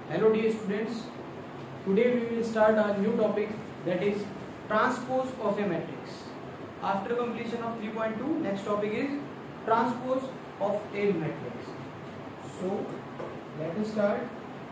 Hello dear students, today we will start a new topic, that is transpose of a matrix. After completion of 3.2, next topic is transpose of a matrix. So let us start.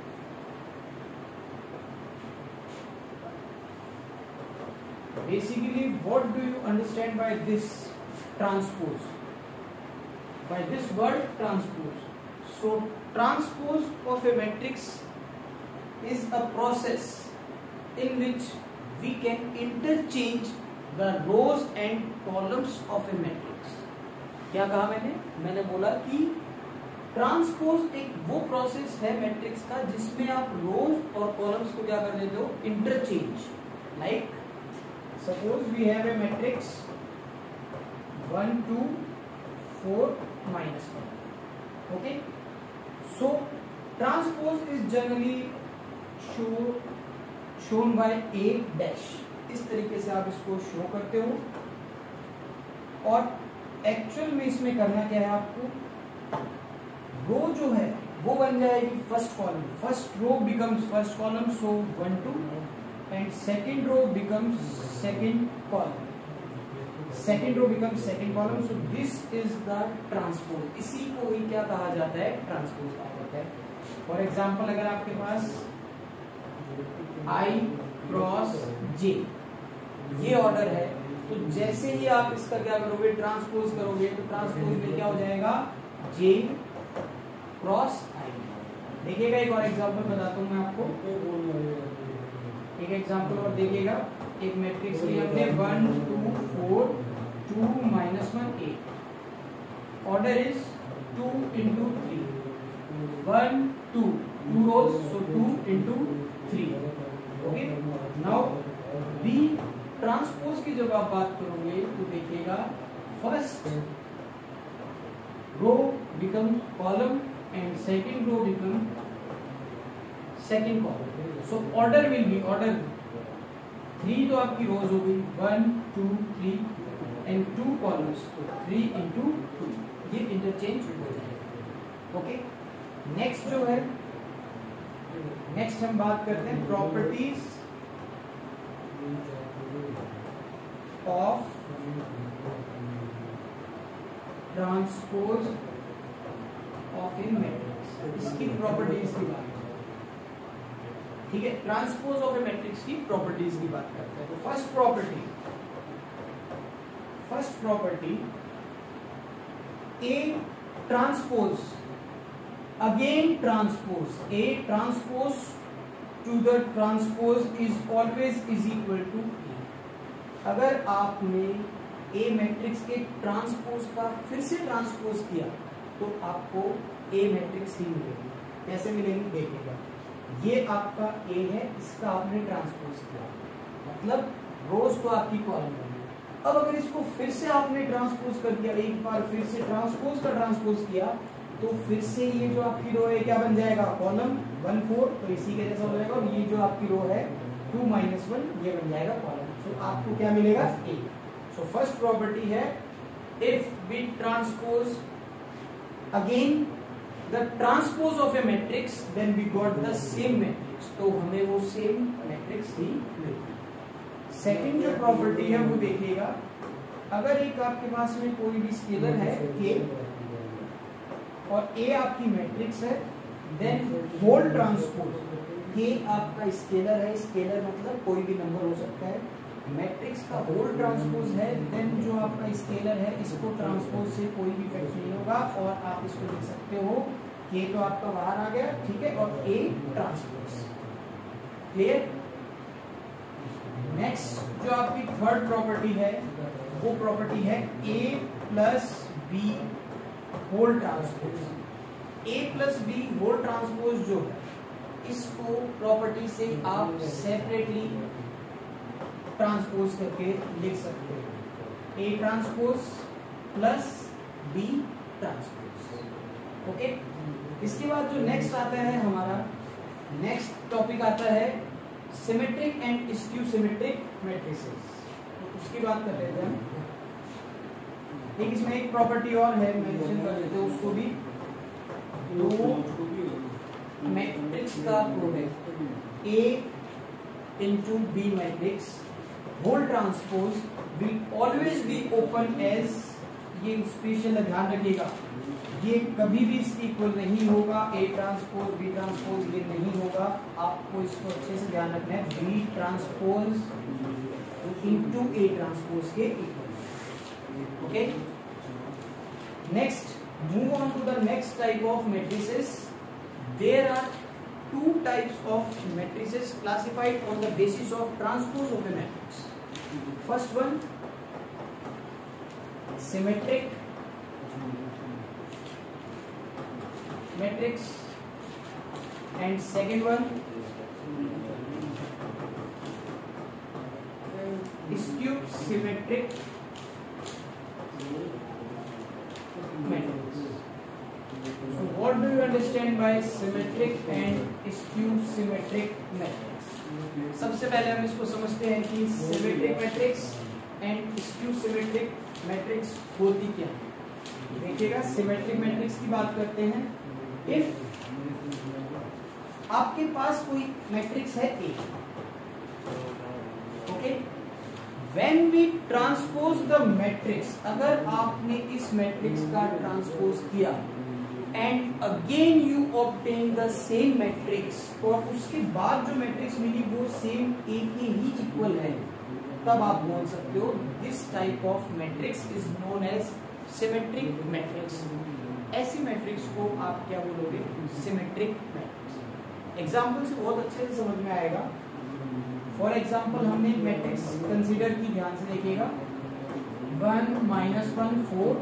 Basically, what do you understand by this transpose? By this word transpose. So transpose of a matrix is a process in which we can interchange the rows and columns of a matrix. क्या कहा मैंने बोला कि transpose एक वो process है matrix का जिसमें आप रोज और कॉलम्स को क्या कर देते हो, interchange. Like suppose we have a matrix 1 2 4 -1. okay, so transpose is generally shown by a dash. इस तरीके से आप इसको शो करते हो और एक्चुअल में इसमें करना क्या है, आपको रो जो है वो बन जाएगी first column. First row becomes first column, so 1 2, and second row becomes second column. Second row becomes second column. So this is the transpose. इसी को ही क्या कहा जाता है, ट्रांसपोज कहा जाता है. फॉर एग्जाम्पल, अगर आपके पास I क्रॉस J ये ऑर्डर है, तो जैसे ही आप इसका क्या करोगे, ट्रांसपोज करोगे, तो ट्रांसपोज में क्या हो जाएगा, J क्रॉस I. देखिएगा, एक और एग्जांपल बताता हूं मैं आपको. एक एग्जांपल और देखिएगा. एक मैट्रिक्स लिया हमने 1 2 4 2 -1 8. Order is 2 into 3. 1 2 rows, so 2 into 3. Okay, now B transpose की जब आप बात करोगे तो देखिएगा, first row become column and second row become second column. So order will be order 3 तो आपकी रोज हो गई, 1 2 3 एंड 2 कॉलम्स, तो 3 into 2. ये इंटरचेंज हो जाएगा. ओके, नेक्स्ट जो है, नेक्स्ट हम बात करते हैं properties of transpose of a matrix. इसकी प्रॉपर्टीज की बात, ठीक है, ट्रांसपोज ऑफ ए मैट्रिक्स की प्रॉपर्टीज की बात करते हैं. तो first property A transpose again transpose. A transpose to the transpose is always is equal to A. अगर आपने A मैट्रिक्स के ट्रांसपोज का फिर से ट्रांसपोज किया तो आपको A मैट्रिक्स ही मिलेगी. कैसे मिलेगी देखिएगा. ये आपका A है, इसका आपने ट्रांसपोज किया, मतलब रोज तो आपकी कॉलम होगी. अब अगर इसको फिर से आपने ट्रांसपोज कर दिया, एक बार फिर से ट्रांसपोज का ट्रांसपोज किया, तो फिर से ये जो आपकी रो है क्या बन जाएगा, कॉलम 1 4, तो इसी के जैसा हो जाएगा. और ये जो आपकी रो है 2 -1 ये बन जाएगा कॉलम. सो आपको क्या मिलेगा, A. सो फर्स्ट प्रॉपर्टी है, if we transpose again the transpose of a matrix then we got the same matrix. तो हमें वो सेम मैट्रिक्स ही मिलती. सेकेंड जो प्रॉपर्टी है वो देखिएगा, अगर एक आपके पास में कोई भी स्केलर है K और A आपकी मैट्रिक्स है, देन होल ट्रांसपोज. K आपका स्केलर है, स्केलर मतलब कोई भी नंबर हो सकता है, मैट्रिक्स का होल ट्रांसपोज है, देन जो आपका स्केलर है इसको ट्रांसपोज से कोई भी इफेक्ट नहीं होगा और आप इसको लिख सकते हो K तो आपका बाहर आ गया, ठीक है, और A ट्रांसपोज. क्लियर. नेक्स्ट जो आपकी थर्ड प्रॉपर्टी है वो प्रॉपर्टी है A plus B whole transpose. A plus B whole transpose जो है, इसको प्रॉपर्टी से आप सेपरेटली ट्रांसपोज करके लिख सकते हो. A transpose plus B transpose. Okay, इसके बाद जो नेक्स्ट आता है, हमारा नेक्स्ट टॉपिक आता है symmetric and skew symmetric matrices. तो उसकी बात कर लेते हैं. एक इसमें एक प्रॉपर्टी और है, मेंशन कर देते हैं उसको भी. दो मैट्रिक्स का product A into B matrix whole transpose will always be open as, ये स्पेशल ध्यान रखिएगा, ये कभी भी इसके इक्वल नहीं होगा। A ट्रांसपोज B ट्रांसपोज ये नहीं होगा, आपको इसको अच्छे से ध्यान रखना है। B transpose into A transpose के equal. Okay, next move on to the next type of matrices. There are two types of matrices classified on the basis of transpose of a matrix. First one, symmetric matrix, and second one, skew symmetric matrix. So what do you understand by symmetric and skew symmetric matrix? सबसे पहले हम इसको समझते हैं कि symmetric matrix and skew symmetric matrix होती क्या है। देखिएगा, symmetric matrix की बात करते हैं। If आपके पास कोई मैट्रिक्स है A, okay, When we transpose the matrix, अगर आपने इस मैट्रिक्स का ट्रांसपोज किया and again you obtain the same matrix, और उसके बाद जो मैट्रिक्स मिली वो सेम A के ही इक्वल है, तब आप बोल सकते हो this type of matrix is known as symmetric matrix। ऐसी मैट्रिक्स को आप क्या बोलोगे? Symmetric matrix. एग्जाम्पल से बहुत अच्छे से समझ में आएगा। फॉर एग्जाम्पल हमने मैट्रिक्स कंसीडर की, ध्यान से देखिएगा, 1 -1 4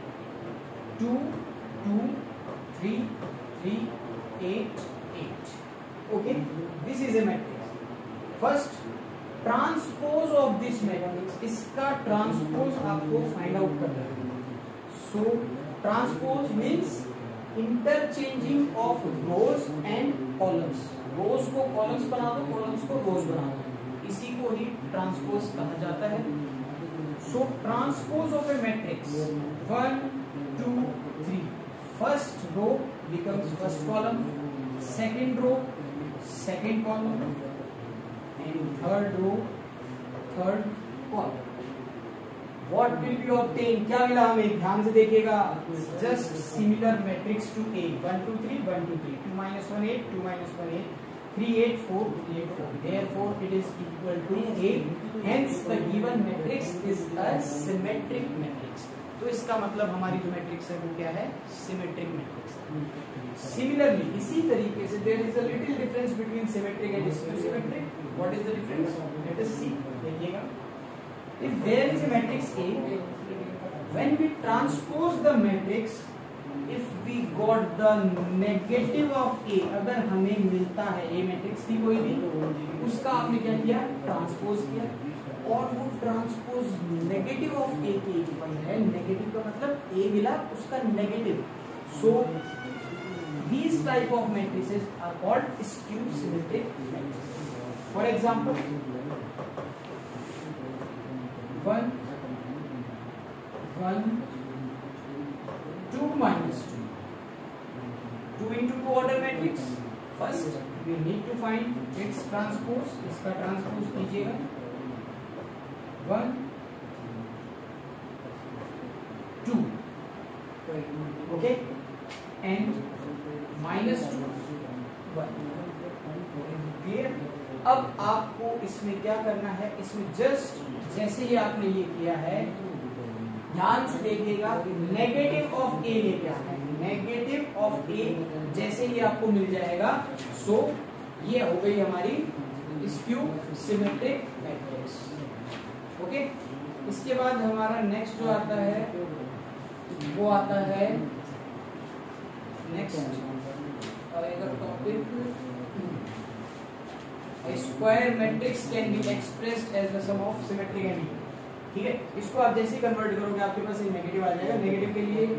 2 2 3 3 8 8। Okay, this is a matrix. First transpose of this matrix, इसका ट्रांसपोज आपको फाइंड आउट करना है। So transpose means interchanging of rows and columns. Rows को कॉलम्स बना दो, कॉलम्स को रोज बना दो, इसी को ही ट्रांसपोज कहा जाता है। So transpose of a matrix 1 2 3, first row becomes first column, second row second column, and third row third column. What will be obtained? क्या मिला हमें? ध्यान से देखिएगा, just similar matrix to A, 1 2 3 1 2 3, 2 -1 8 2 -1 8 3 8 4 3 8 4, therefore it is equal to A, hence the given matrix is a symmetric matrix। तो इसका मतलब हमारी जो मैट्रिक्स है वो क्या है? Symmetric matrix. सिमिलरली, इसी तरीके से there is a little difference between symmetric and skew symmetric। What is the difference? Let us see। देखिएगा, if there is a matrix A, when we transpose the matrix, if we got the negative of A, अगर हमें मिलता है A matrix की कोई भी, उसका आपने क्या किया? ट्रांसपोज किया, और वो ट्रांसपोज नेगेटिव ऑफ A के इक्वल है। नेगेटिव का मतलब A मिला, उसका negative. So these type of matrices are called skew symmetric matrices। For example, 1 1 2 -2, 2 into 2 order matrix। First we need to find its transpose, इसका ट्रांसपोज कीजिएगा, 1 2, okay, and -2 1। अब आपको इसमें क्या करना है? इसमें जस्ट जैसे ही आपने ये किया है, ध्यान से देखिएगा, नेगेटिव ऑफ ए लेके आना है। नेगेटिव ऑफ ए जैसे ही आपको मिल जाएगा, सो ये हो गई हमारी स्क्यू सिमेट्रिक मैट्रिक्स। ओके, इसके बाद हमारा नेक्स्ट जो आता है वो आता है next topic, square matrix can be expressed as the sum of symmetric and equal. ठीक है, इसको आप जैसे ही कन्वर्ट करोगे आपके पास एक नेगेटिव आ जाएगा। नेगेटिव के लिए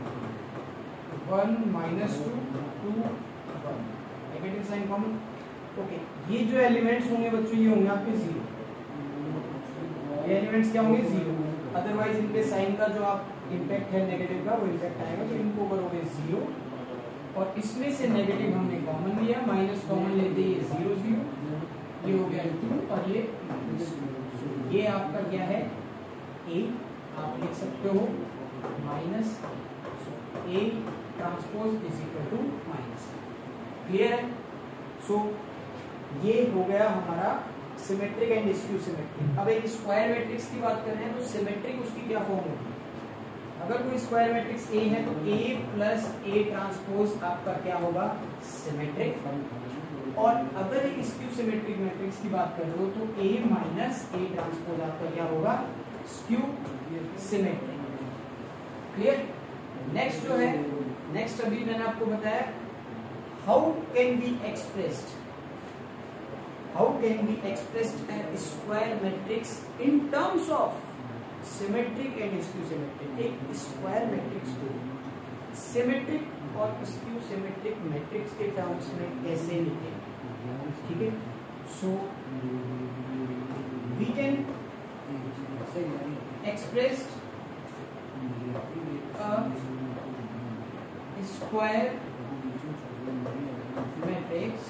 1 -2 2 1, नेगेटिव साइन कॉमन। ओके, ये जो एलिमेंट्स होंगे बच्चों, ये होंगे आपके 0। ये एलिमेंट्स क्या होंगे? 0। अदरवाइज इनके साइन का जो आप इम्पैक्ट है नेगेटिव का, वो इम्पैक्ट आएगा, तो इनको करोगे 0 और इसमें से नेगेटिव हमने कॉमन लिया, माइनस कॉमन लेते ये 0 0, ये हो गया 2 और ये आपका क्या है A, आप लिख सकते हो minus A transpose is equal to minus. Clear है? सो ये हो गया हमारा सिमेट्रिक एंड स्क्यू सिमेट्रिक। अब एक स्क्वायर मैट्रिक्स की बात कर रहे हैं तो सिमेट्रिक उसकी क्या फॉर्म होगी? अगर कोई स्क्वायर मैट्रिक्स A है तो A प्लस A ट्रांसपोज आपका क्या होगा? सिमेट्रिक। और अगर एक स्क्यू सिमेट्रिक मैट्रिक्स की बात कर रहे हो तो A माइनस A ट्रांसपोज आपका क्या होगा? Skew symmetric. क्लियर? नेक्स्ट जो है, नेक्स्ट अभी मैंने आपको बताया how can be expressed a square matrix in terms of symmetric and skew symmetric। एक स्क्वायर मैट्रिक्स को सिमेट्रिक और स्क्यू सिमेट्रिक मैट्रिक्स के टर्म्स में कैसे लिखें? ठीक है, so we can express a square matrix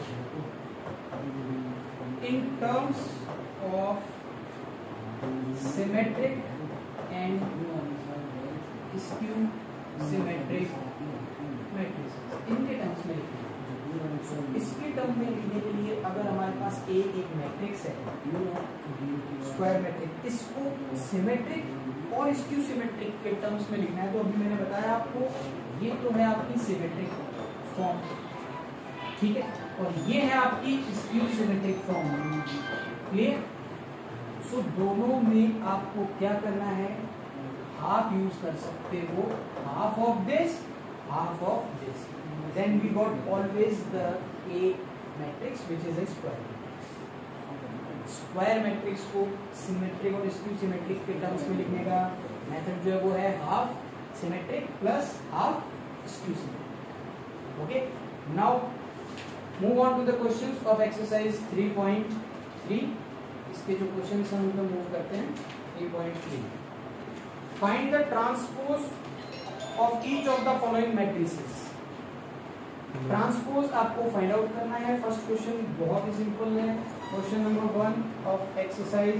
in terms of symmetric and skew symmetric matrices। इनके टर्म्स में इसके टर्म में लिखने के लिए अगर हमारे पास एक मैट्रिक्स है स्क्वायर मैट्रिक्स, इसको सिमेट्रिक और स्क्यू सिमेट्रिक के टर्म्स में लिखना है तो अभी मैंने बताया आपको ये तो है आपकी सिमेट्रिक फॉर्म, ठीक है, और ये है आपकी skew symmetric form. Clear? So दोनों में आपको क्या करना है? हाफ यूज कर सकते हो, half of this, half of this, then we got always the a matrix which is a square. Square matrix को सिमेट्रिक और स्क्यू सिमेट्रिक के टर्म्स में लिखने का मेथड जो है वो है half symmetric plus half skew symmetric. Okay, now move on to the questions of exercise 3.3। इसके जो क्वेश्चंस हम उनको मूव करते हैं 3.3। Find the transpose of each of the following matrices. Transpose आपको फाइंड आउट करना है। फर्स्ट क्वेश्चन बहुत ही सिंपल है, question number 1 of exercise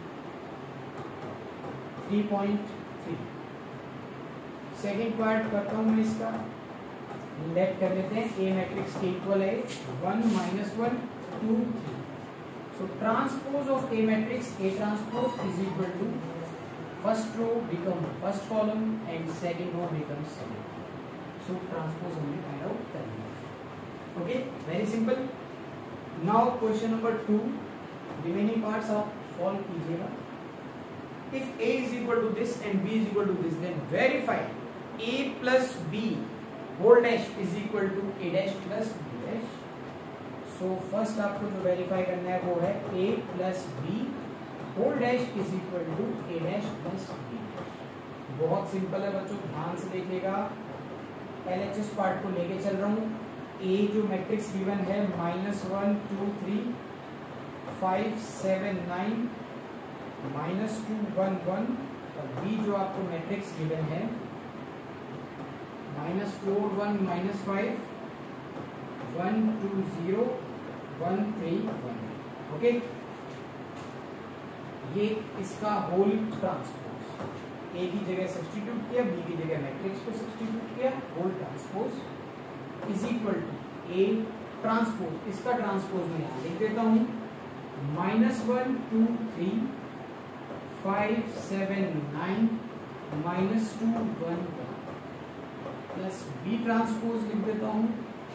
3.3। Second part करता हूं मैं इसका, लेट कर लेते हैं। ए मैट्रिक्स के इक्वल है 1 -1 2 3। So transpose of a matrix A transpose is equal to first row become first column and second row become second. सो ट्रांसपोज हमने फाइंड आउट कर लिया। Okay, very simple. Now question number 2, remaining parts आप solve कीजिएगा। If a is equal to this and b is equal to this, then verify a plus b whole dash is equal to a dash plus b dash। so first आपको जो verify करना है वो है a plus b whole dash is equal to a dash plus b dash। बहुत simple है बच्चों, ध्यान से देखिएगा। LHS पार्ट को लेके चल रहा हूँ। a जो मैट्रिक्स गिवन है -1 2 3 5 7 9 -2 1 1, और b जो आपको मैट्रिक्स गिवन है -4 1 -5 1 2 0 1 3 1। ओके, ये इसका होल ट्रांसपोज, a की जगह सब्स्टिट्यूट किया, b की जगह मैट्रिक्स को सब्स्टिट्यूट किया, whole transpose is equal to a transpose. इसका ट्रांसपोज मैं यहाँ लिख देता हूँ -1 2 3 5 7 9 -2 1 1 प्लस b ट्रांसपोज लिख देता हूँ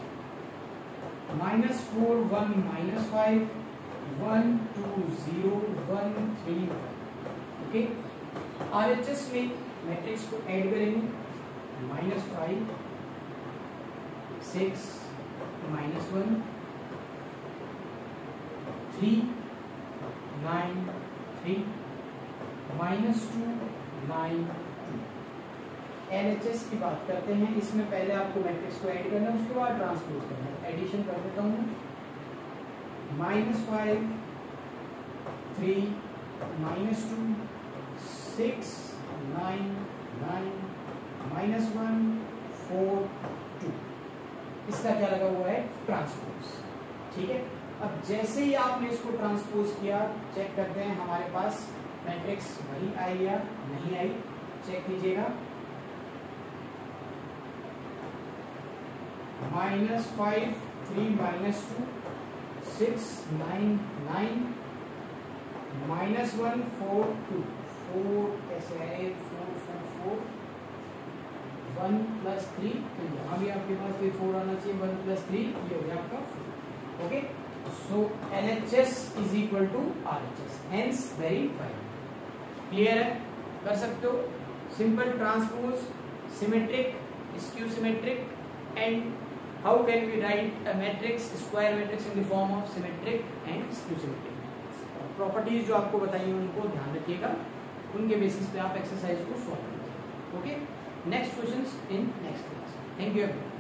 -4 1 -5 1 2 0 1 3 1। ओके, RHS में मैट्रिक्स को ऐड करेंगे -5 6 -1 3 9 3 -2 9 2। LHS की बात करते हैं। इसमें पहले आपको मैट्रिक्स को ऐड करना है, उसके बाद ट्रांसपोज करना है। एडिशन कर देता हूँ -5 3 -2 6 9 9 -1 4 2। इसका क्या लगा हुआ है, ट्रांसपोज। ठीक है, अब जैसे ही आपने इसको ट्रांसपोज किया, चेक करते हैं हमारे पास मैट्रिक्स वही आई या नहीं आई, चेक कीजिएगा। -5 3 -2 6 9 9 -1 4 2 4 कैसे है, 4 4 4 1 + 3, तो यहाँ भी आपके पास कोई 4 आना चाहिए, 1 + 3 ये हो गया आपका 4। Okay, so LHS is equal to RHS, hence verified. Clear है, कर सकते हो। Simple transpose, symmetric, skew symmetric, and how can we write a matrix, square matrix in the form of symmetric and skew symmetric. Properties जो आपको बताई हैं उनको ध्यान रखिएगा, उनके बेसिस पे आप एक्सरसाइज को सॉल्व कीजिए। Okay, next questions in next class. Thank you.